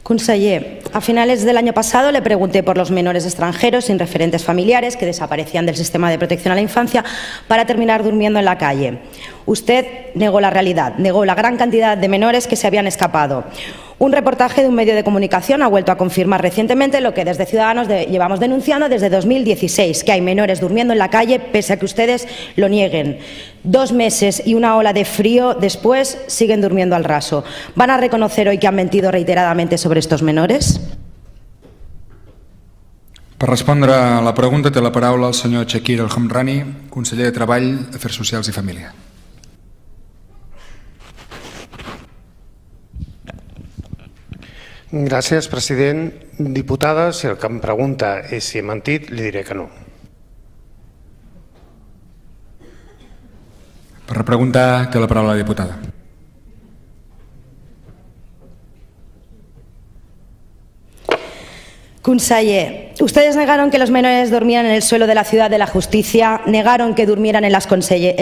Conseller, a finales del año pasado le pregunté por los menores extranjeros sin referentes familiares que desaparecían del sistema de protección a la infancia para terminar durmiendo en la calle. Usted negó la realidad, negó la gran cantidad de menores que se habían escapado. Un reportaje de un medio de comunicación ha vuelto a confirmar recientemente lo que desde Ciudadanos llevamos denunciando desde 2016, que hay menores durmiendo en la calle pese a que ustedes lo nieguen. 2 meses y una ola de frío después siguen durmiendo al raso. ¿Van a reconocer hoy que han mentido reiteradamente sobre estos menores? Per respondre a la pregunta té la paraula el senyor Chakir El Homrani, conseller de Treball, Afers Socials i Família. Gràcies, president. Diputada, si el que em pregunta és si he mentit, li diré que no. Per repreguntar té la paraula la diputada. Conseller, ustedes negaron que los menores dormían en el suelo de la Ciudad de la Justicia, negaron que durmieran en las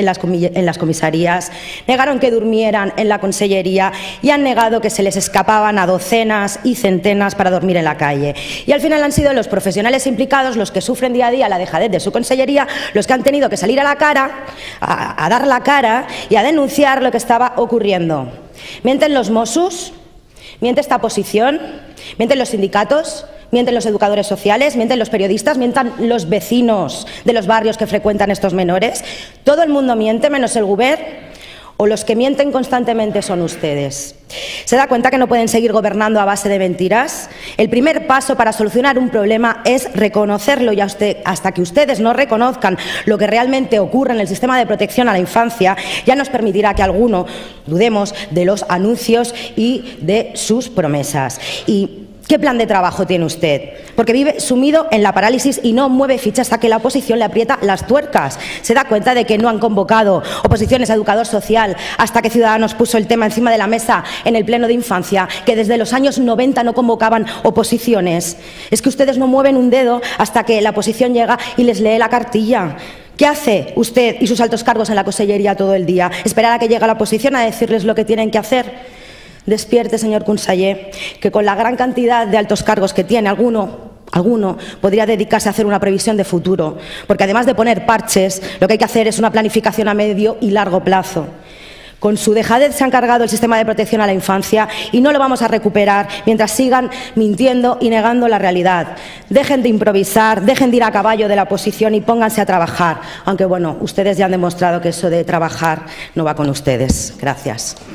comisarías, negaron que durmieran en la Consellería y han negado que se les escapaban a docenas y centenas para dormir en la calle. Y al final han sido los profesionales implicados, los que sufren día a día la dejadez de su Consellería, los que han tenido que salir a la cara, a dar la cara y a denunciar lo que estaba ocurriendo. ¿Mienten los Mossos? ¿Miente esta oposición? ¿Mienten los sindicatos? ¿Mienten los educadores sociales? ¿Mienten los periodistas? ¿Mientan los vecinos de los barrios que frecuentan estos menores? ¿Todo el mundo miente menos el Govern? ¿O los que mienten constantemente son ustedes? ¿Se da cuenta que no pueden seguir gobernando a base de mentiras? El primer paso para solucionar un problema es reconocerlo y hasta que ustedes no reconozcan lo que realmente ocurre en el sistema de protección a la infancia, ya nos permitirá que alguno dudemos de los anuncios y de sus promesas. ¿Qué plan de trabajo tiene usted? Porque vive sumido en la parálisis y no mueve ficha hasta que la oposición le aprieta las tuercas. ¿Se da cuenta de que no han convocado oposiciones a educador social hasta que Ciudadanos puso el tema encima de la mesa en el Pleno de Infancia, que desde los años 90 no convocaban oposiciones? Es que ustedes no mueven un dedo hasta que la oposición llega y les lee la cartilla. ¿Qué hace usted y sus altos cargos en la Consellería todo el día? ¿Esperar a que llegue la oposición a decirles lo que tienen que hacer? Despierte, señor conseller, que con la gran cantidad de altos cargos que tiene, alguno podría dedicarse a hacer una previsión de futuro, porque además de poner parches, lo que hay que hacer es una planificación a medio y largo plazo. Con su dejadez se han cargado el sistema de protección a la infancia y no lo vamos a recuperar mientras sigan mintiendo y negando la realidad. Dejen de improvisar, dejen de ir a caballo de la oposición y pónganse a trabajar, aunque bueno, ustedes ya han demostrado que eso de trabajar no va con ustedes. Gracias.